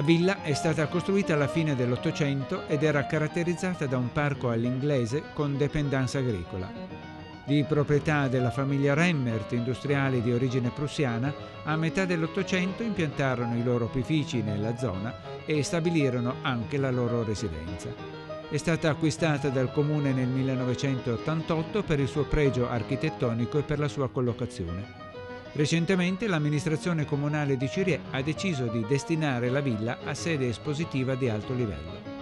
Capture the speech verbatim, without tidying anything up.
villa è stata costruita alla fine dell'Ottocento ed era caratterizzata da un parco all'inglese con dependenza agricola. Di proprietà della famiglia Remmert, industriali di origine prussiana, a metà dell'Ottocento impiantarono i loro opifici nella zona e stabilirono anche la loro residenza. È stata acquistata dal comune nel millenovecentottantotto per il suo pregio architettonico e per la sua collocazione. Recentemente l'amministrazione comunale di Cirié ha deciso di destinare la villa a sede espositiva di alto livello.